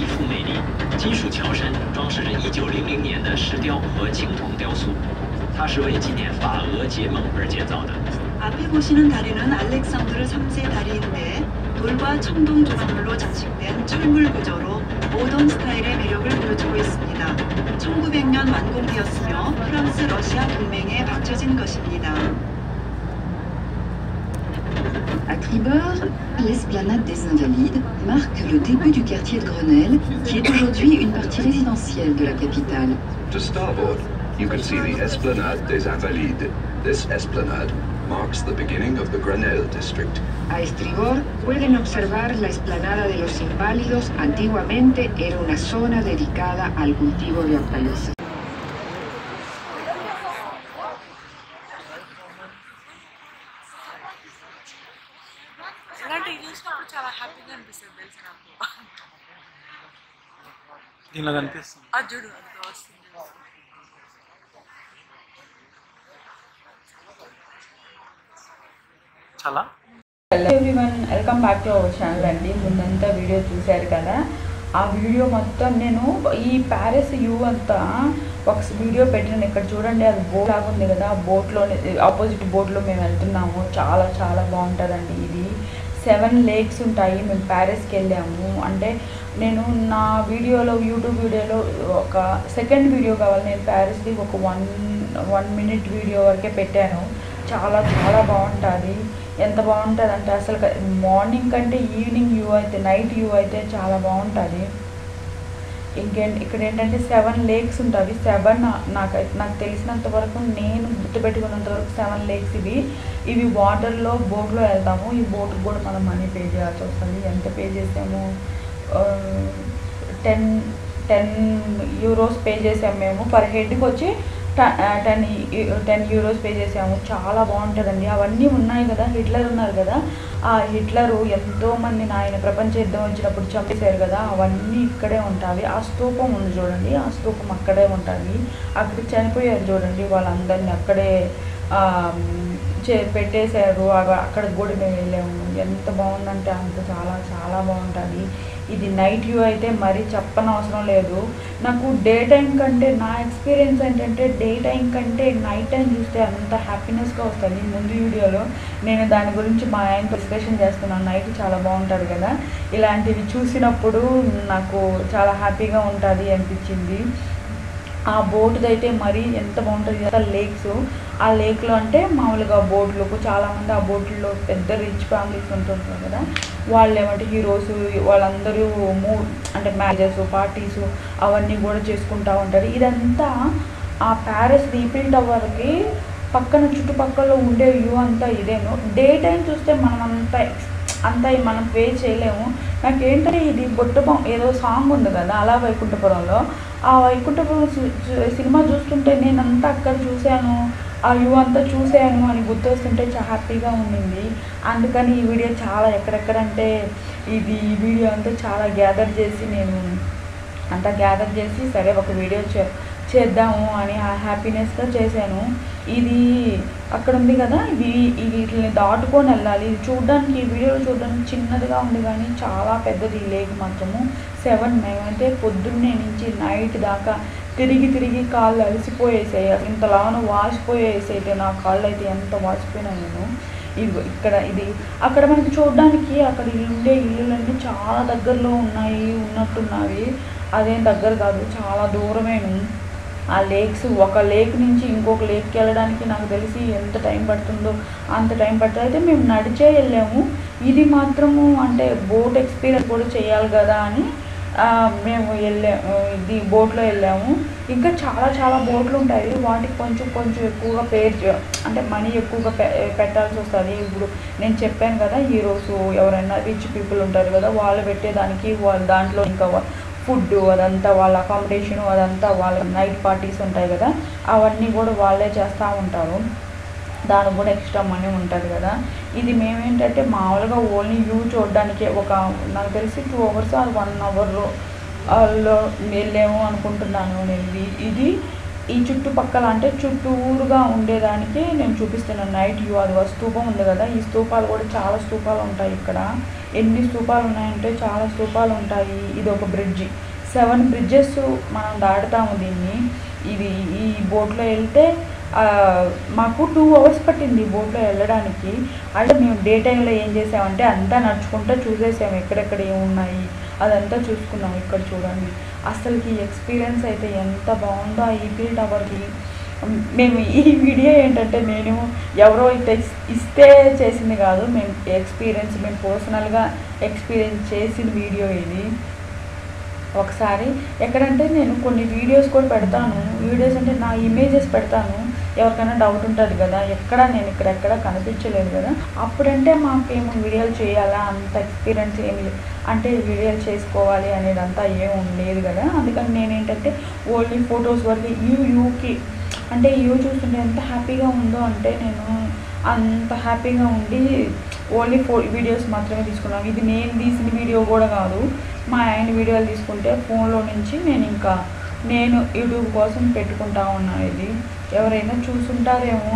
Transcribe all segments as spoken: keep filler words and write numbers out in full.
极富魅力。金属桥身装饰着一九零零年的石雕和青铜雕塑，它是为纪念法俄结盟而建造的。 앞에 보시는 다리는 알렉산드르 삼 세 다리인데 돌과 청동 조각물로 장식된 철물 구조로 모던 스타일의 매력을 보여주고 있습니다. 천구백 년 완공되었으며 프랑스 러시아 동맹에 바쳐진 것입니다. À tribord, l'esplanade des Invalides marque le début du quartier de Grenelle, qui est aujourd'hui une partie résidentielle de la capitale. To starboard, you can see the esplanade des Invalides. This esplanade marks the beginning of the Grenelle district. A estribor pueden observar la explanada de los Inválidos. Antiguamente era una zona dedicada al cultivo de hortalizas. చాలా everyone welcome back to our channel అండి. ముందంతా video చూశారు కదా, ఆ video మొత్తం నేను ఈ Paris view అంతా ఒక వీడియో పెట్టాను. ఇక్కడ చూడండి, అది బోట్ లాగా ఉంది కదా, బోట్లోనే ఆపోజిట్ బోట్లో మేము వెళ్తున్నాము. చాలా చాలా బాగుంటుందండి. ఇది సెవెన్ లేక్స్ ఉంటాయి. మేము ప్యారిస్కి వెళ్ళాము. అంటే నేను నా వీడియోలో యూట్యూబ్ వీడియోలో ఒక సెకండ్ వీడియో కావాలి, నేను ప్యారిస్ది ఒక వన్ వన్ మినిట్ వీడియో వరకే పెట్టాను. చాలా చాలా బాగుంటుంది. ఎంత బాగుంటుంది అంటే అసలు మార్నింగ్ కంటే ఈవినింగ్ వ్యూ అయితే, నైట్ వ్యూ అయితే చాలా బాగుంటుంది. ఇంకేంటి ఇక్కడ ఏంటంటే సెవెన్ లేక్స్ ఉంటుంది. సెవెన్ నాకు నాకు తెలిసినంత వరకు, నేను గుర్తుపెట్టుకున్నంత వరకు సెవెన్ లేక్స్ ఇవి ఇవి వాటర్లో బోట్లో వెళ్తాము. ఈ బోట్కి కూడా మనం మనీ పే చేయాల్సి వస్తుంది. ఎంత పే చేసాము? టెన్ టెన్ యూరోస్ పే చేసాము మేము. పర్ హెడ్కి వచ్చి టెన్ టెన్ యూరోస్ పే చేసాము. చాలా బాగుంటుందండి. అవన్నీ ఉన్నాయి కదా, హిట్లర్ ఉన్నారు కదా, ఆ హిట్లరు ఎంతోమందిని ఆయన ప్రపంచ యుద్ధం వచ్చినప్పుడు చంపేశారు కదా, అవన్నీ ఇక్కడే ఉంటాయి. ఆ స్తూపం ఉంది చూడండి, ఆ స్తూపం అక్కడే ఉంటుంది. అక్కడ చనిపోయారు చూడండి, వాళ్ళందరినీ అక్కడే చే పెట్టేశారు. అక్కడ కూడా మేము వెళ్ళాము. ఎంత బాగుందంటే అంత చాలా చాలా బాగుంటుంది. ఇది నైట్ వ్యూ అయితే మరీ చెప్పనవసరం లేదు. నాకు డే టైం కంటే, నా ఎక్స్పీరియన్స్ ఏంటంటే డే టైం కంటే నైట్ టైం చూస్తే అంత హ్యాపీనెస్గా వస్తుంది. ముందు వీడియోలో నేను దాని గురించి మా ఆయనతో డిస్కషన్ చేస్తున్నాను. నైట్ చాలా బాగుంటుంది కదా, ఇలాంటివి చూసినప్పుడు నాకు చాలా హ్యాపీగా ఉంటుంది అనిపించింది. ఆ బోటుది అయితే మరీ ఎంత బాగుంటుంది కదా, లేక్స్. ఆ లేక్లో అంటే మామూలుగా బోట్లు, చాలామంది ఆ బోట్లలో పెద్ద రిచ్ ఫ్యామిలీస్ ఉంటుంటారు కదా, వాళ్ళు ఏమంటే హీరోస్ వాళ్ళందరూ మూ అంటే మ్యారేజెస్, పార్టీస్ అవన్నీ కూడా చేసుకుంటూ ఉంటారు. ఇదంతా ఆ ప్యారిస్ ఈఫెల్ టవర్కి పక్కన చుట్టుపక్కల ఉండే వ్యూ అంతా ఇదేను. డే టైం చూస్తే మనం అంతా అంతా మనం పే చేయలేము. నాకేంటంటే ఇది బొట్టబొమ్మ ఏదో సాంగ్ ఉంది కదా, అలా వైకుంఠపురంలో, ఆ వైకుంఠపురం సినిమా చూస్తుంటే నేనంతా అక్కడ చూశాను, ఆ వ్యూ అంతా చూశాను అని గుర్తొస్తుంటే చాలా హ్యాపీగా ఉండింది. అందుకని ఈ వీడియో చాలా ఎక్కడెక్కడంటే ఇది ఈ వీడియో అంతా చాలా గ్యాదర్ చేసి నేను అంతా గ్యాదర్ చేసి సరే ఒక వీడియో చే చేద్దాము అని ఆ హ్యాపీనెస్గా చేశాను. ఇది అక్కడ ఉంది కదా, ఇది వీటిని దాటుకొని వెళ్ళాలి. ఇది చూడడానికి, ఈ వీడియోలో చూడడానికి చిన్నదిగా ఉంది కానీ చాలా పెద్దది ఈ లేక్ మాత్రము. సెవెన్ మేమైతే పొద్దున్నే నుంచి నైట్ దాకా తిరిగి తిరిగి కాళ్ళు అలసిపోయేసాయి. ఇంతలాను వాసిపోయేసాయి. అయితే నా కాళ్ళు అయితే ఎంత వాసిపోయినా నేను. ఇది ఇక్కడ ఇది అక్కడ మనకి చూడడానికి అక్కడ ఉండే ఇల్లులన్నీ చాలా దగ్గరలో ఉన్నాయి ఉన్నట్టున్నవి. అదేం దగ్గర కాదు, చాలా దూరమేను. ఆ లేక్స్, ఒక లేక్ నుంచి ఇంకొక లేక్కి వెళ్ళడానికి నాకు తెలిసి ఎంత టైం పడుతుందో అంత టైం పడుతుంది. అయితే మేము నడిచే వెళ్ళాము. ఇది మాత్రము అంటే బోట్ ఎక్స్పీరియన్స్ కూడా చేయాలి కదా అని మేము వెళ్ళాము. ఇది బోట్లో వెళ్ళాము. ఇంకా చాలా చాలా బోట్లు ఉంటాయి. వాటికి కొంచెం కొంచెం ఎక్కువగా పే అంటే మనీ ఎక్కువగా పెట్టాల్సి వస్తుంది. ఇప్పుడు నేను చెప్పాను కదా, హీరోస్ ఎవరైనా రిచ్ పీపుల్ ఉంటారు కదా, వాళ్ళు పెట్టేదానికి వాళ్ళు దాంట్లో ఇంకా ఫుడ్ అదంతా వాళ్ళ అకామిడేషను అదంతా వాళ్ళ నైట్ పార్టీస్ ఉంటాయి కదా, అవన్నీ కూడా వాళ్ళే చేస్తూ ఉంటారు. దానికి కూడా ఎక్స్ట్రా మనీ ఉంటుంది కదా. ఇది మేమేంటంటే మామూలుగా ఓన్లీ వ్యూ చూడడానికే ఒక నాకు తెలిసి టూ అవర్స్ ఆర్ వన్ అవర్లో వెళ్ళాము అనుకుంటున్నాను నేను. ఇది ఈ చుట్టుపక్కల అంటే చుట్టూరుగా ఉండేదానికి నేను చూపిస్తున్నాను నైట్ వ్యూ. అది స్తూపం ఉంది కదా, ఈ స్తూపాలు కూడా చాలా స్తూపాలు ఉంటాయి ఇక్కడ. ఎన్ని స్తూపాలు ఉన్నాయంటే చాలా స్తూపాలు ఉంటాయి. ఇది ఒక బ్రిడ్జి, సెవెన్ బ్రిడ్జెస్ మనం దాటుతాము దీన్ని. ఇది ఈ బోట్లో వెళ్తే మాకు టూ అవర్స్ పట్టింది బోట్లో వెళ్ళడానికి. అంటే మేము డే టైంలో ఏం చేసామంటే అంతా నడుచుకుంటూ చూసేసాము ఎక్కడెక్కడ ఏమున్నాయి అదంతా చూసుకున్నాం. ఇక్కడ చూడండి అసలుకి ఎక్స్పీరియన్స్ అయితే ఎంత బాగుందో ఈఫిల్ టవర్కి. మేము ఈ వీడియో ఏంటంటే నేను ఎవరో ఇస్తే చేసింది కాదు, మేము ఎక్స్పీరియన్స్ మేము పర్సనల్గా ఎక్స్పీరియన్స్ చేసిన వీడియో ఇది. ఒకసారి ఎక్కడంటే నేను కొన్ని వీడియోస్ కూడా పెడతాను, వీడియోస్ అంటే నా ఇమేజెస్ పెడతాను, ఎవరికైనా డౌట్ ఉంటుంది కదా ఎక్కడ నేను ఇక్కడ ఎక్కడ కనిపించలేదు కదా, అప్పుడంటే మాకేమో వీడియోలు చేయాలా అంత ఎక్స్పీరియన్స్ ఏమి అంటే వీడియోలు చేసుకోవాలి అనేది అంతా ఏమి ఉండలేదు కదా. అందుకని నేనేంటంటే ఓన్లీ ఫొటోస్ వరకు యూ యూకి అంటే యూ చూస్తుంటే ఎంత హ్యాపీగా ఉందో అంటే నేను అంత హ్యాపీగా ఉండి ఓన్లీ ఫో వీడియోస్ మాత్రమే తీసుకున్నాను. ఇది నేను తీసిన వీడియో కూడా కాదు, మా ఆయన వీడియోలు తీసుకుంటే ఫోన్లో నుంచి నేను ఇంకా నేను యూట్యూబ్ కోసం పెట్టుకుంటా ఉన్నాను. ఇది ఎవరైనా చూసుంటారేమో.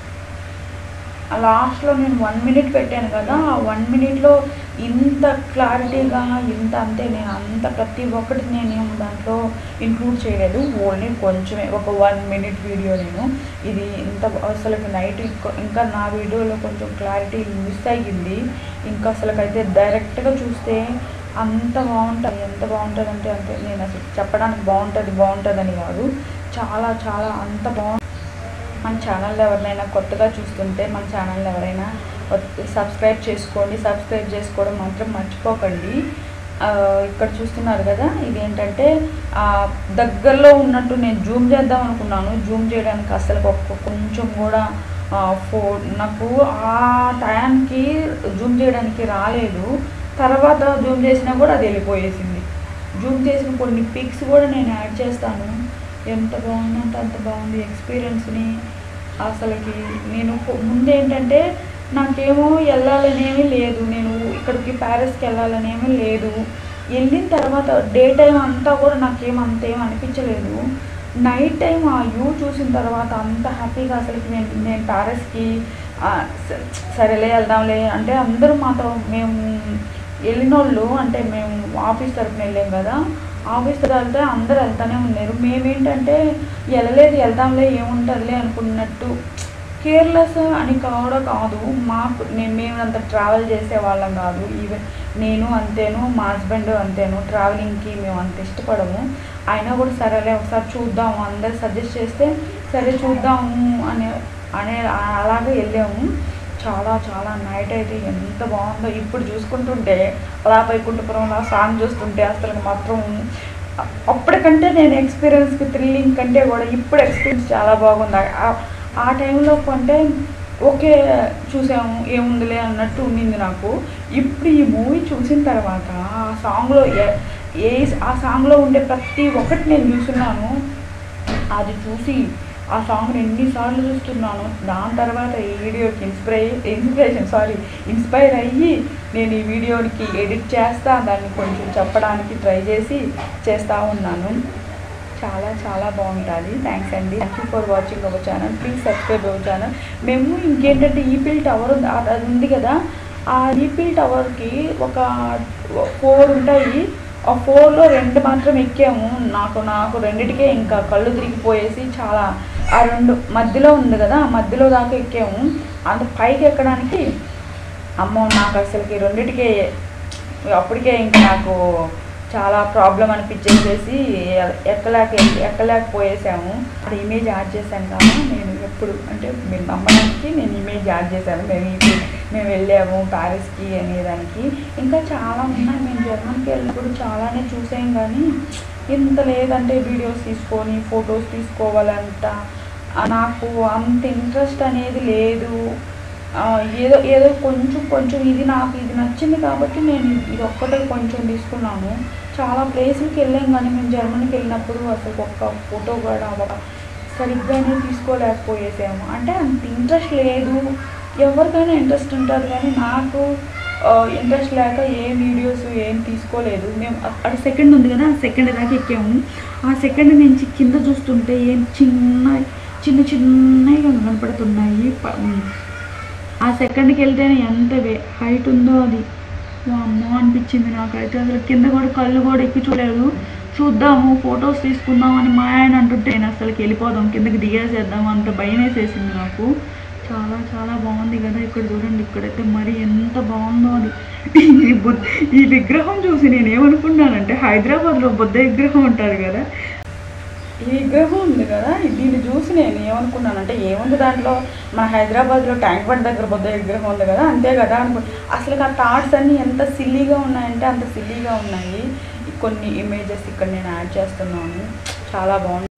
లాస్ట్లో నేను వన్ మినిట్ పెట్టాను కదా, ఆ వన్ మినిట్లో ఇంత క్లారిటీగా ఇంత అంతే నేను అంత ప్రతి ఒక్కటి నేను దాంట్లో ఇంక్లూడ్ చేయలేదు, ఓన్లీ కొంచెమే ఒక వన్ మినిట్ వీడియో. నేను ఇది ఇంత అసలు నైట్ ఇంకా నా వీడియోలో కొంచెం క్లారిటీ మిస్ అయ్యింది. ఇంకా అసలుకైతే డైరెక్ట్గా చూస్తే అంత బాగుంటుంది, ఎంత బాగుంటుంది అంటే అంతే. నేను అసలు చెప్పడానికి బాగుంటుంది బాగుంటుందని కాదు, చాలా చాలా అంత బాగుంటుంది. మన ఛానల్ ఎవరినైనా కొత్తగా చూస్తుంటే మన ఛానల్ ఎవరైనా సబ్స్క్రైబ్ చేసుకోండి, సబ్స్క్రైబ్ చేసుకోవడం మాత్రం మర్చిపోకండి. ఇక్కడ చూస్తున్నారు కదా, ఇదేంటంటే దగ్గరలో ఉన్నట్టు నేను జూమ్ చేద్దాం అనుకున్నాను, జూమ్ చేయడానికి అసలు ఒక్క కొంచెం కూడా ఫో నాకు ఆ టైంకి జూమ్ చేయడానికి రాలేదు. తర్వాత జూమ్ చేసినా కూడా అది వెళ్ళిపోయేసింది. జూమ్ చేసిన కొన్ని పిక్స్ కూడా నేను యాడ్ చేస్తాను. ఎంత బాగుందంటే అంత బాగుంది ఎక్స్పీరియన్స్ని. అసలుకి నేను ముందేంటంటే నాకేమో వెళ్ళాలనేమీ లేదు, నేను ఇక్కడికి ప్యారిస్కి వెళ్ళాలనేమీ లేదు. వెళ్ళిన తర్వాత డే టైం అంతా కూడా నాకేం అంతేం అనిపించలేదు. నైట్ టైం ఆ వ్యూ చూసిన తర్వాత అంత హ్యాపీగా అసలుకి నేను నేను ప్యారిస్కి సరేలే వెళ్దాంలే అంటే అందరూ మాతో మేము వెళ్ళిన వాళ్ళు అంటే మేము ఆఫీస్ తరఫున వెళ్ళాం కదా, ఆఫీస్ వెళ్తే అందరూ వెళ్తూనే ఉన్నారు. మేమేంటంటే వెళ్ళలేదు వెళ్దాంలే ఏముంటుందిలే అనుకున్నట్టు కేర్లెస్ అని కావడం కాదు. మాకు నేను మేము అంత ట్రావెల్ చేసే వాళ్ళం కాదు, ఈవెన్ నేను అంతేను, మా హస్బెండ్ అంతేను, ట్రావెలింగ్కి మేము అంత ఇష్టపడము. అయినా కూడా సరేలే ఒకసారి చూద్దాము, అందరు సజెస్ట్ చేస్తే సరే చూద్దాము అనే అనే అలాగే వెళ్ళాము. చాలా చాలా నైట్ అయితే ఎంత బాగుందో ఇప్పుడు చూసుకుంటుంటే, అలా వైకుంఠపురంలో సాంగ్ చూస్తుంటే అసలు మాత్రం అప్పటికంటే నేను ఎక్స్పీరియన్స్కి థ్రిల్లింగ్ కంటే కూడా ఇప్పుడు ఎక్స్పీరియన్స్ చాలా బాగుంది. ఆ టైంలో అంటే ఓకే చూసాము ఏముందిలే అన్నట్టు ఉండింది నాకు. ఇప్పుడు ఈ మూవీ చూసిన తర్వాత ఆ సాంగ్లో ఏ ఆ సాంగ్లో ఉండే ప్రతి ఒక్కటి నేను చూస్తున్నాను. అది చూసి ఆ సాంగ్ని ఎన్నిసార్లు చూస్తున్నాను. దాని తర్వాత ఈ వీడియోకి ఇన్స్పై ఇన్స్పిరేషన్ సారీ ఇన్స్పైర్ అయ్యి నేను ఈ వీడియోకి ఎడిట్ చేస్తా, దాన్ని కొంచెం చెప్పడానికి ట్రై చేసి చేస్తూ ఉన్నాను. చాలా చాలా బాగుంటుంది. థ్యాంక్స్ అండి, thank you for watching our channel, please subscribe our channel. మేము ఇంకేంటంటే ఈఫిల్ టవర్ అది ఉంది కదా, ఆ ఈఫిల్ టవర్కి ఒక ఫోర్ ఉంటాయి, ఆ ఫోర్లో రెండు మాత్రం ఎక్కాము. నాకు నాకు రెండిటికే ఇంకా కళ్ళు తిరిగిపోయేసి చాలా ఆ రెండు మధ్యలో ఉంది కదా, ఆ మధ్యలో దాకా ఎక్కాము. అంత పైకి ఎక్కడానికి అమ్మో నాకు అసలుకి రెండిటికే అప్పటికే ఇంకా నాకు చాలా ప్రాబ్లం అనిపించేసేసి ఎక్కలేక ఎక్కలేకపోయేసాము. అది ఇమేజ్ యాడ్ చేశాను కదా నేను ఎప్పుడు అంటే మీరు నమ్మడానికి నేను ఇమేజ్ యాడ్ చేశాను. మేము ఇప్పుడు మేము వెళ్ళాము ప్యారిస్కి అనేదానికి. ఇంకా చాలా ఉన్నాయి, మేము జర్మన్కి వెళ్ళినప్పుడు చాలానే చూసాం కానీ ఇంత లేదంటే వీడియోస్ తీసుకొని ఫొటోస్ తీసుకోవాలంట నాకు అంత ఇంట్రెస్ట్ అనేది లేదు. ఏదో ఏదో కొంచెం కొంచెం ఇది నాకు ఇది నచ్చింది కాబట్టి నేను ఇది ఒక్కటే కొంచెం తీసుకున్నాను. చాలా ప్లేసులకి వెళ్ళాం కానీ మేము జర్మనీకి వెళ్ళినప్పుడు అసలు ఒక్క ఫోటో కూడా సరిగ్గానే తీసుకోలేకపోయేసాము. అంటే అంత ఇంట్రెస్ట్ లేదు, ఎవరికైనా ఇంట్రెస్ట్ ఉంటుంది కానీ నాకు ఇంట్రెస్ట్ లేక ఏం వీడియోస్ ఏం తీసుకోలేదు. మేము అక్కడ సెకండ్ ఉంది కదా, ఆ సెకండ్ దాకా ఎక్కాము. ఆ సెకండ్ నుంచి కింద చూస్తుంటే ఏం చిన్న చిన్న చిన్నగా కనపడుతున్నాయి. ఆ సెకండ్కి వెళ్తేనే ఎంత హైట్ ఉందో అది అమ్మో అనిపించింది నాకైతే. అసలు కింద కూడా కళ్ళు కూడా ఎక్కి చూడలేదు. చూద్దాము ఫొటోస్ తీసుకుందామని మా ఆయన అంటుంటే నేను అసలుకి వెళ్ళిపోదాం కిందకి దిగేసేద్దాం అంత భయం వేసేసింది నాకు. చాలా చాలా బాగుంది కదా. ఇక్కడ చూడండి, ఇక్కడైతే మరి ఎంత బాగుందో అది. ఈ బుద్ధ ఈ విగ్రహం చూసి నేను ఏమనుకున్నానంటే హైదరాబాద్లో బుద్ధ విగ్రహం ఉంటారు కదా, ఈ విగ్రహం ఉంది కదా, దీన్ని చూసి నేను ఏమనుకున్నానంటే ఏముంది దాంట్లో, మన హైదరాబాద్లో ట్యాంక్ బండ్ దగ్గర బుద్ధ విగ్రహం ఉంది కదా అంతే కదా అనుకో. అసలు ఆ థాట్స్ అన్నీ ఎంత సిల్లీగా ఉన్నాయంటే అంత సిల్లీగా ఉన్నాయి. కొన్ని ఇమేజెస్ ఇక్కడ నేను యాడ్ చేస్తున్నాను. చాలా బాగుంది.